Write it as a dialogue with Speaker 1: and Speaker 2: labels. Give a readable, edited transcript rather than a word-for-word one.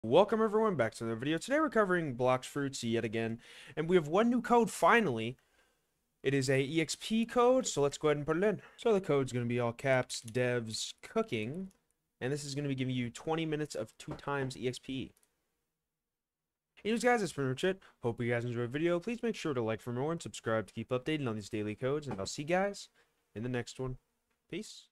Speaker 1: Welcome everyone back to another video. Today we're covering bloxfruits yet again, and we have one new code finally. It is a EXP code, so let's go ahead and put it in. So the code's going to be all caps, devs, cooking, and this is going to be giving you 20 minutes of 2 times EXP. Anyways guys, that's pretty much it. Hope you guys enjoyed the video. Please make sure to like for more and subscribe to keep updated on these daily codes, and I'll see you guys in the next one. Peace.